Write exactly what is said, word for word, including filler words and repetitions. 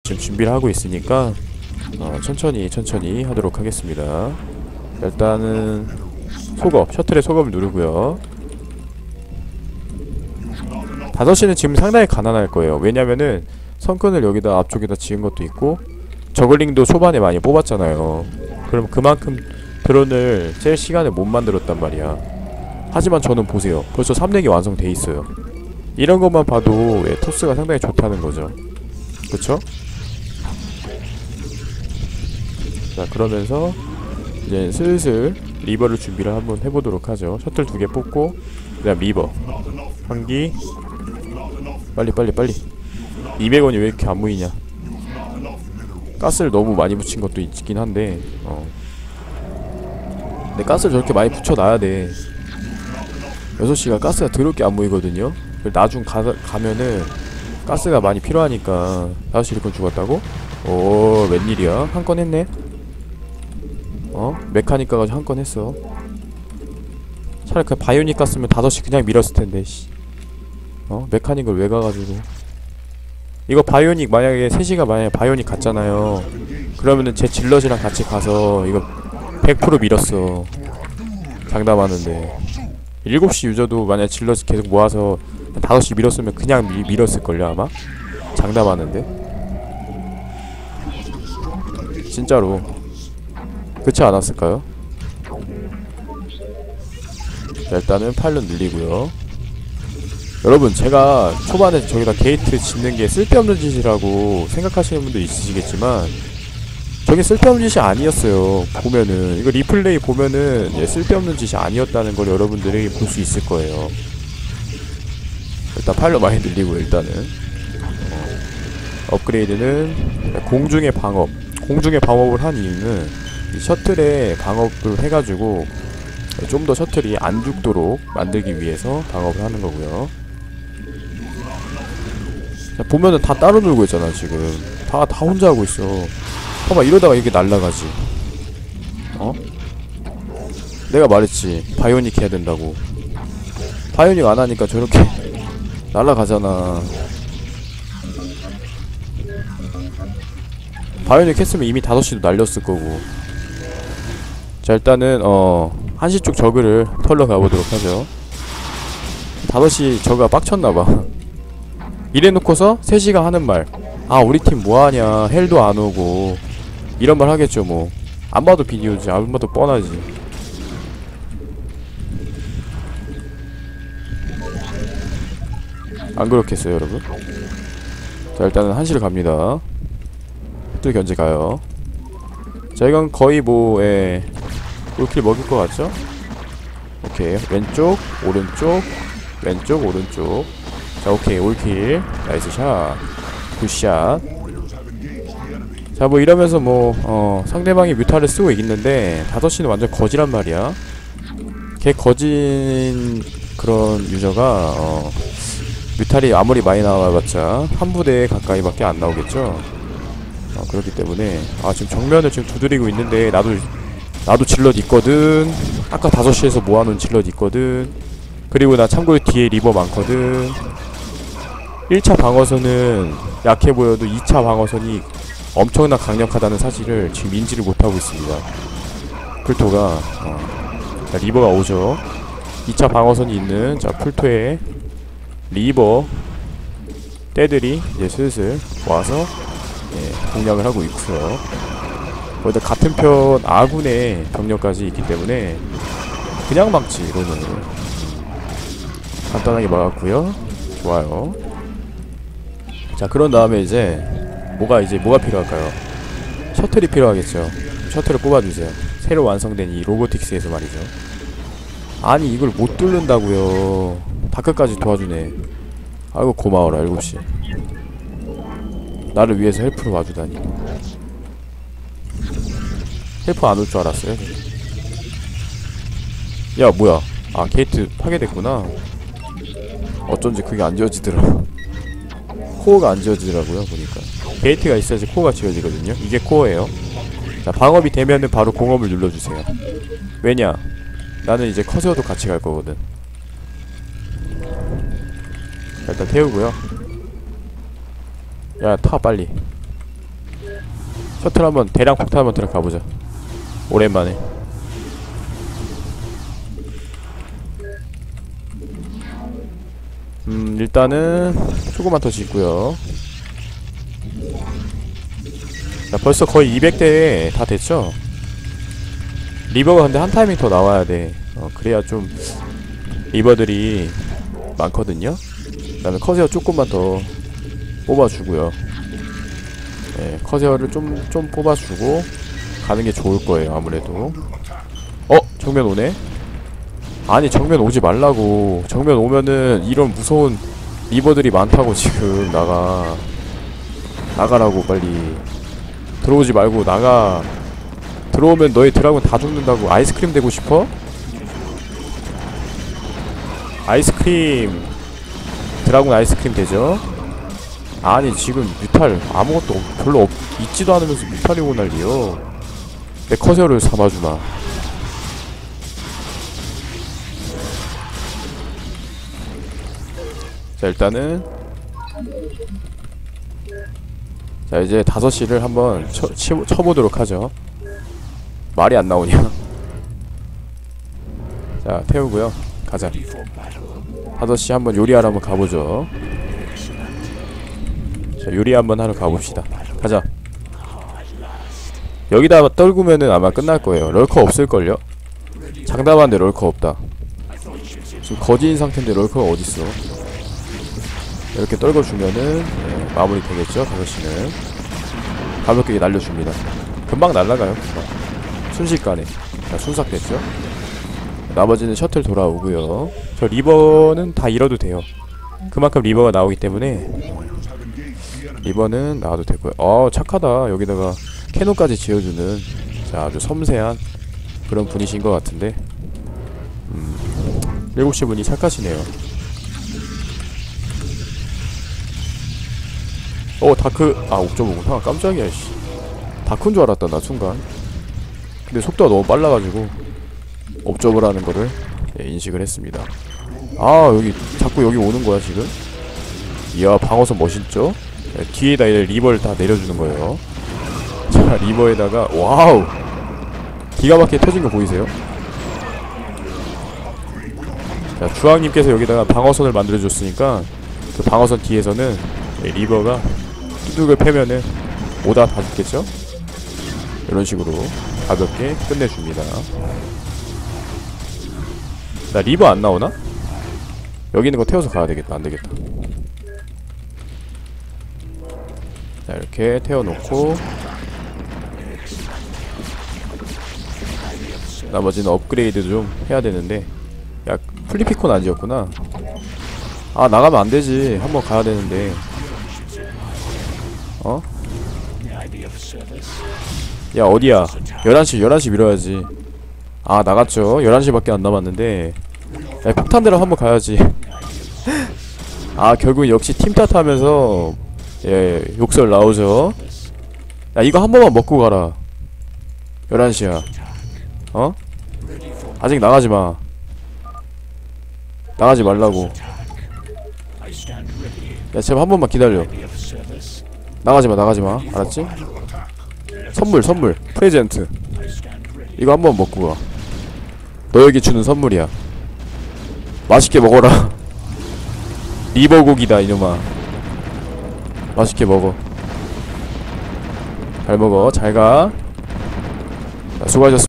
지금 준비를 하고 있으니까 어, 천천히 천천히 하도록 하겠습니다. 일단은 속업, 셔틀의 속업을 누르고요. 다섯 시는 지금 상당히 가난할 거예요. 왜냐면은 성큰을 여기다 앞쪽에다 지은 것도 있고 저글링도 초반에 많이 뽑았잖아요. 그럼 그만큼 드론을 짤 시간을 못 만들었단 말이야. 하지만 저는 보세요, 벌써 삼 렉이 완성돼 있어요. 이런 것만 봐도 예, 토스가 상당히 좋다는 거죠. 그쵸? 자, 그러면서 이제 슬슬 리버를 준비를 한번 해보도록 하죠. 셔틀 두 개 뽑고 그 다음 리버 한기. 빨리 빨리 빨리. 이백 원이 왜 이렇게 안 모이냐. 가스를 너무 많이 붙인 것도 있긴 한데 어. 근데 가스를 저렇게 많이 붙여놔야 돼. 여섯 시가 가스가 더럽게 안 모이거든요. 나중 가, 가면은 가스가 많이 필요하니까. 다섯 시 일꾼 죽었다고? 오, 웬일이야. 한 건 했네. 어? 메카닉 가가지고 한 건 했어. 차라리 그냥 바이오닉 갔으면 다섯 시 그냥 밀었을텐데 씨. 어? 메카닉을 왜 가가지고. 이거 바이오닉 만약에 세 시가 만약에 바이오닉 갔잖아요. 그러면은 제 질럿이랑 같이 가서 이거 백 퍼센트 밀었어. 장담하는데 일곱 시 유저도 만약에 질럿 계속 모아서 다섯 시 밀었으면 그냥 미, 밀었을걸요 아마? 장담하는데 진짜로 그렇지 않았을까요? 자, 일단은 파일럿 늘리고요. 여러분, 제가 초반에 저기다 게이트 짓는 게 쓸데없는 짓이라고 생각하시는 분도 있으시겠지만 저게 쓸데없는 짓이 아니었어요. 보면은 이거 리플레이 보면은 예, 쓸데없는 짓이 아니었다는 걸 여러분들이 볼 수 있을 거예요. 일단 파일럿 많이 늘리고 일단은 어, 업그레이드는 공중의 방업. 공중의 방업을 한 이유는 이 셔틀의 방업을 해가지고 좀 더 셔틀이 안 죽도록 만들기 위해서 방업을 하는 거고요. 자, 보면은 다 따로 놀고 있잖아 지금. 다, 다 혼자 하고 있어. 봐봐, 이러다가 이게 날라가지. 어? 내가 말했지, 바이오닉 해야 된다고. 바이오닉 안 하니까 저렇게 날라가잖아. 바이오닉 했으면 이미 다섯 시도 날렸을 거고. 자, 일단은 어 한시 쪽 저그를 털러 가보도록 하죠. 다섯 시 저그가 빡쳤나봐. 이래놓고서 세 시가 하는 말, 아 우리 팀 뭐하냐, 헬도 안오고, 이런 말 하겠죠 뭐. 안봐도 비디오지, 안봐도 뻔하지. 안 그렇겠어요 여러분? 자, 일단은 한시를 갑니다. 또 견제 가요. 자, 이건 거의 뭐 예, 롤킬 먹일 것 같죠? 오케이, 왼쪽 오른쪽 왼쪽 오른쪽. 자, 오케이, 올킬. 나이스 샷. 굿샷. 자, 뭐 이러면서 뭐 어 상대방이 뮤타를 쓰고 있는데 다섯 시는 완전 거지란 말이야. 걔 거진 그런 유저가 어 뮤탈이 아무리 많이 나와봤자 한 부대 가까이밖에 안 나오겠죠. 어, 그렇기 때문에 아 지금 정면을 지금 두드리고 있는데 나도 나도 질럿 있거든. 아까 다섯 시에서 모아놓은 질럿 있거든. 그리고 나 참고로 뒤에 리버 많거든. 일 차 방어선은 약해 보여도 이 차 방어선이 엄청나 강력하다는 사실을 지금 인지를 못하고 있습니다. 풀토가 어. 자, 리버가 오죠. 이 차 방어선이 있는 자 풀토에 리버 떼들이 이제 슬슬 와서 예, 공략을 하고 있고요. 거기다 같은 편 아군의 병력까지 있기 때문에 그냥 막지 이거는. 간단하게 막았고요. 좋아요. 자, 그런 다음에 이제 뭐가 이제 뭐가 필요할까요? 셔틀이 필요하겠죠. 셔틀을 뽑아주세요. 새로 완성된 이 로보틱스에서 말이죠. 아니 이걸 못 뚫는다고요. 다크까지 도와주네. 아이고 고마워라 일곱 시. 나를 위해서 헬프를 와주다니. 헬프 안 올 줄 알았어요. 야 뭐야, 아 게이트 파괴됐구나. 어쩐지 그게 안 지워지더라. 코어가 안 지워지더라고요 보니까. 게이트가 있어야지 코어가 지워지거든요. 이게 코어예요. 자, 방업이 되면은 바로 공업을 눌러주세요. 왜냐, 나는 이제 커세어도 같이 갈 거거든. 자, 일단 태우고요. 야 타 빨리. 셔틀 한번 대량 폭탄 한번 들어가보자. 오랜만에. 음 일단은 조금만 더 짓고요. 자, 벌써 거의 이백 대 다 됐죠? 리버가 근데 한 타이밍 더 나와야 돼. 어, 그래야 좀 리버들이 많거든요. 그 다음에 커세어 조금만 더 뽑아주고요. 네, 커세어를 좀, 좀 뽑아주고 가는 게 좋을 거예요, 아무래도. 어? 정면 오네? 아니, 정면 오지 말라고. 정면 오면은 이런 무서운 리버들이 많다고 지금 나가. 나가라고, 빨리. 들어오지 말고 나가. 들어오면 너희 드라군 다 죽는다고. 아이스크림 되고 싶어? 아이스크림. 드라군 아이스크림 되죠? 아니 지금 뮤탈 아무것도 없, 별로 없, 있지도 않으면서 뮤탈이 오고 난리요. 내 커세어를 삼아주마. 자 일단은 자 이제 다섯 시를 한번 쳐, 치, 쳐보도록 하죠. 말이 안 나오냐. 자 태우고요. 가자. 다섯 시 한번 요리하러 한번 가보죠. 자 요리 한번 하러 가봅시다. 가자. 여기다 떨구면은 아마 끝날 거예요. 럴커 없을걸요? 장담하는데 럴커 없다. 지금 거지인 상태인데 럴커가 어딨어. 이렇게 떨궈주면은 네, 마무리 되겠죠. 다섯 시는 가볍게 날려줍니다. 금방 날라가요. 금방. 순식간에. 자 순삭됐죠. 나머지는 셔틀 돌아오고요. 저 리버는 다 잃어도 돼요. 그만큼 리버가 나오기 때문에 리버는 나와도 되고요. 어 착하다. 여기다가 캐논까지 지어주는 자 아주 섬세한 그런 분이신 것 같은데 음, 일곱 시 분이 착하시네요. 어 다크 아 옥저버구나. 깜짝이야 씨. 다크인 줄 알았다 나 순간. 근데 속도가 너무 빨라가지고 옵저버라는 거를 예, 인식을 했습니다. 아 여기 자꾸 여기 오는 거야 지금. 이야 방어선 멋있죠? 예, 뒤에다 이제 리버를 다 내려주는 거예요. 자 리버에다가 와우 기가 막히게 터진 거 보이세요? 자 주황님께서 여기다가 방어선을 만들어줬으니까 그 방어선 뒤에서는 예, 리버가 뚜둑을 패면은 오다 다 죽겠죠? 이런 식으로 가볍게 끝내줍니다. 나 리버 안 나오나? 여기 있는 거 태워서 가야 되겠다. 안 되겠다. 자 이렇게 태워놓고 나머지는 업그레이드 좀 해야 되는데 야 플리피콘 안 지었구나. 아 나가면 안 되지. 한번 가야 되는데. 어? 야 어디야? 열한 시 열한 시 밀어야지. 아 나갔죠. 열한 시밖에 안 남았는데 야 폭탄대로 한번 가야지. 아 결국 역시 팀 탓하면서 예 욕설 나오죠. 야 이거 한 번만 먹고 가라. 열한 시야 어? 아직 나가지마. 나가지 말라고. 야 제발 한 번만 기다려. 나가지마 나가지마 알았지? 선물 선물 프레젠트 이거 한 번 먹고 가. 너에게 주는 선물이야. 맛있게 먹어라. 리버고기다 이놈아. 맛있게 먹어. 잘 먹어. 잘가. 수고하셨습니다.